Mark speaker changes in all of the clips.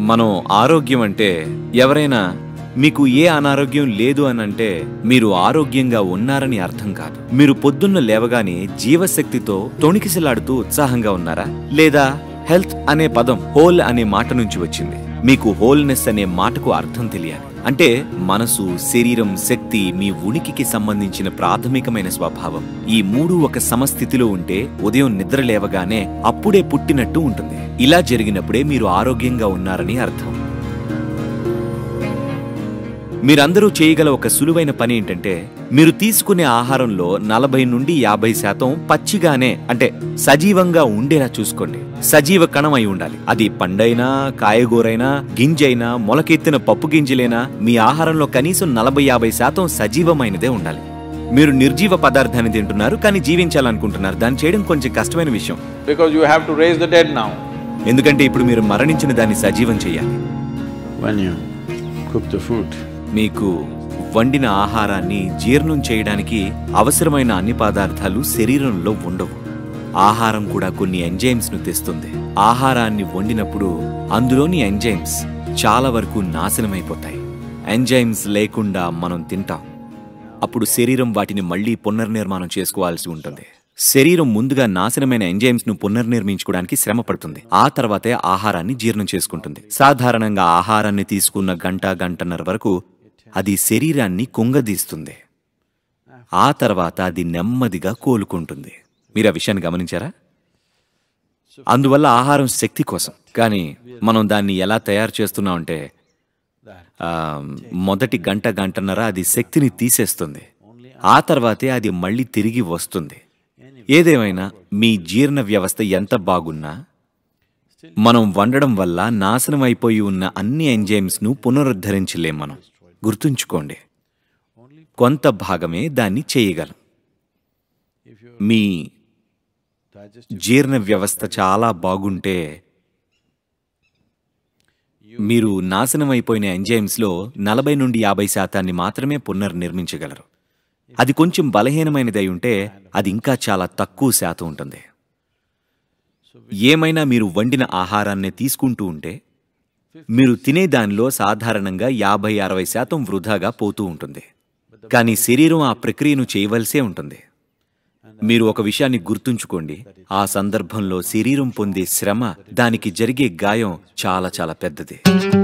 Speaker 1: మనం ఆరోగ్యం అంటే ఎవరైనా మీకు ఏ అనారోగ్యం లేదు అనంటే మీరు ఆరోగ్యంగా ఉన్నారని అర్థం కాదు. మీరు పొద్దున్న లేవగానే జీవశక్తితో తొణికిసలాడుతూ ఉత్సాహంగా ఉన్నారా? లేదా హెల్త్ అనే పదం హోల్ అనే మాట నుంచి వచ్చింది. మీకు హోల్నెస్ అనే మాటకు అర్థం తెలియాలి. అంటే మనసు, శరీరం, శక్తి మీ ఉనికికి సంబంధించిన ప్రాథమికమైన స్వభావం. ఈ మూడు ఒక సమస్థితిలో ఉంటే ఉదయం నిద్ర లేవగానే అప్పుడే పుట్టినట్టు ఉంటుంది. ఇలా జరిగినప్పుడే మీరు ఆరోగ్యంగా ఉన్నారని అర్థం. మీరందరూ చేయగల ఒక సులువైన పని ఏంటంటే మీరు తీసుకునే ఆహారంలో 40 నుండి 50% పచ్చిగానే అంటే సజీవంగా ఉండేలా చూసుకోండి. సజీవ కణం అయి ఉండాలి. అది పండైనా, కాయగూరైనా, గింజైనా, మొలకెత్తిన పప్పు గింజలైనా మీ ఆహారంలో కనీసం 40-50% సజీవమైనదే ఉండాలి. మీరు నిర్జీవ పదార్థాన్ని తింటున్నారు, కానీ జీవించాలనుకుంటున్నారు. దాన్ని చేయడం కొంచెం కష్టమైన విషయం.
Speaker 2: Because you have to raise the dead now.
Speaker 1: ఎందుకంటే ఇప్పుడు మీరు మరణించిన దాన్ని సజీవం చేయాలి.
Speaker 2: When you cook the food,
Speaker 1: మీకు వండిన ఆహారాన్ని జీర్ణం చేయడానికి అవసరమైన అన్ని పదార్థాలు శరీరంలో ఉండవు. ఆహారం కూడా కొన్ని ఎంజైమ్స్ ను తెస్తుంది. ఆహారాన్ని వండినప్పుడు అందులోని ఎంజైమ్స్ చాలా వరకు నాశనమైపోతాయి. ఎంజైమ్స్ లేకుండా మనం తింటాం. అప్పుడు శరీరం వాటిని మళ్లీ పునర్నిర్మాణం చేసుకోవాల్సి ఉంటుంది. శరీరం ముందుగా నాశనమైన ఎంజైమ్స్ ను పునర్నిర్మించుకోవడానికి శ్రమ పడుతుంది. ఆ తర్వాతే ఆహారాన్ని జీర్ణం చేసుకుంటుంది. సాధారణంగా ఆహారాన్ని తీసుకున్న గంటన్నర వరకు అది శరీరాన్ని కుంగదీస్తుంది. ఆ తర్వాత అది నెమ్మదిగా కోలుకుంటుంది. మీరు ఆ విషయాన్ని గమనించారా? అందువల్ల ఆహారం శక్తి కోసం. కానీ మనం దాన్ని ఎలా తయారు చేస్తున్నామంటే మొదటి గంటన్నర అది శక్తిని తీసేస్తుంది. ఆ తర్వాతే అది మళ్ళీ తిరిగి వస్తుంది. ఏదేమైనా మీ జీర్ణ వ్యవస్థ ఎంత బాగున్నా మనం వండడం వల్ల నాశనం అయిపోయి ఉన్న అన్ని ఎంజైమ్స్ ను పునరుద్ధరించలేం. మనం గుర్తుంచుకోండి, కొంత భాగమే దాన్ని చేయగలం. మీ జీర్ణ వ్యవస్థ చాలా బాగుంటే మీరు నాశనం అయిపోయిన ఎంజైమ్స్ లో 40 నుండి 50% మాత్రమే పునర్నిర్మించగలరు. అది కొంచెం బలహీనమైనదై ఉంటే అది ఇంకా చాలా తక్కువ శాతం ఉంటుంది. ఏమైనా మీరు వండిన ఆహారాన్ని తీసుకుంటూ ఉంటే మీరు తినే దానిలో సాధారణంగా 50-60% వృధాగా పోతూ ఉంటుంది. కానీ శరీరం ఆ ప్రక్రియను చేయవలసే ఉంటుంది. మీరు ఒక విషయాన్ని గుర్తుంచుకోండి, ఆ సందర్భంలో శరీరం పొందే శ్రమ, దానికి జరిగే గాయం చాలా చాలా పెద్దది.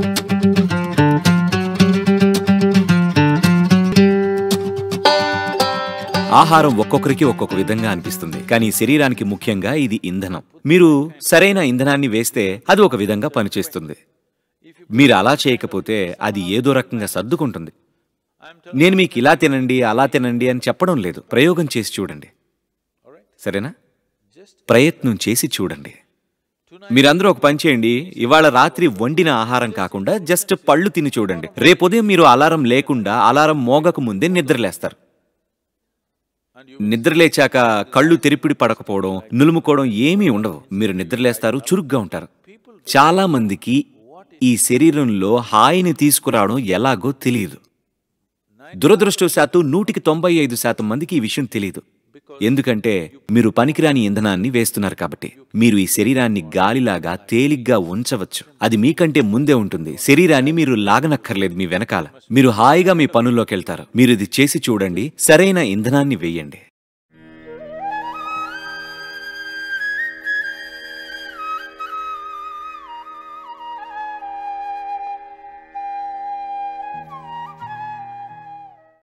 Speaker 1: ఆహారం ఒక్కొక్కరికి ఒక్కొక్క విధంగా అనిపిస్తుంది, కానీ శరీరానికి ముఖ్యంగా ఇది ఇంధనం. మీరు సరైన ఇంధనాన్ని వేస్తే అది ఒక విధంగా పనిచేస్తుంది. మీరు అలా చేయకపోతే అది ఏదో రకంగా సర్దుకుంటుంది. నేను మీకు ఇలా తినండి, అలా తినండి అని చెప్పడం లేదు. ప్రయోగం చేసి చూడండి, సరేనా? ప్రయత్నం చేసి చూడండి. మీరందరూ ఒక పని చేయండి, ఇవాళ రాత్రి వండిన ఆహారం కాకుండా జస్ట్ పళ్ళు తిని చూడండి. రేపొదయం మీరు అలారం లేకుండా, అలారం మోగక ముందే నిద్రలేస్తారు. నిద్రలేచాక కళ్ళు తెరిపిడి పడకపోవడం, నులుముకోవడం ఏమీ ఉండవు. మీరు నిద్రలేస్తారు, చురుగ్గా ఉంటారు. చాలా మందికి ఈ శరీరంలో హాయిని తీసుకురావడం ఎలాగో తెలియదు. దురదృష్టవశాత్తు 195% మందికి ఈ విషయం తెలియదు. ఎందుకంటే మీరు పనికిరాని ఇంధనాన్ని వేస్తున్నారు కాబట్టి. మీరు ఈ శరీరాన్ని గాలిలాగా తేలిగ్గా ఉంచవచ్చు. అది మీకంటే ముందే ఉంటుంది. శరీరాన్ని మీరు లాగనక్కర్లేదు మీ వెనకాల. మీరు హాయిగా మీ పనుల్లోకి వెళ్తారు. మీరు ఇది చేసి చూడండి, సరైన ఇంధనాన్ని వేయండి.